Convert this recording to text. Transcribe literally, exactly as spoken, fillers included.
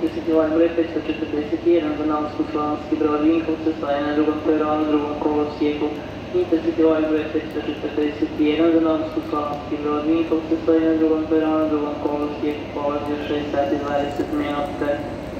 Intercity Line broj petsto četrdeset jedan za Novsku Slavonski Brod Vinkovce stoji na drugom peronu, drugom kolosijeku. Intercity Line broj petsto četrdeset jedan za Novsku Slavonski Brod Vinkovce stoji na drugom peronu, drugom kolosijeku, polazi u šest sati dvadeset minuta.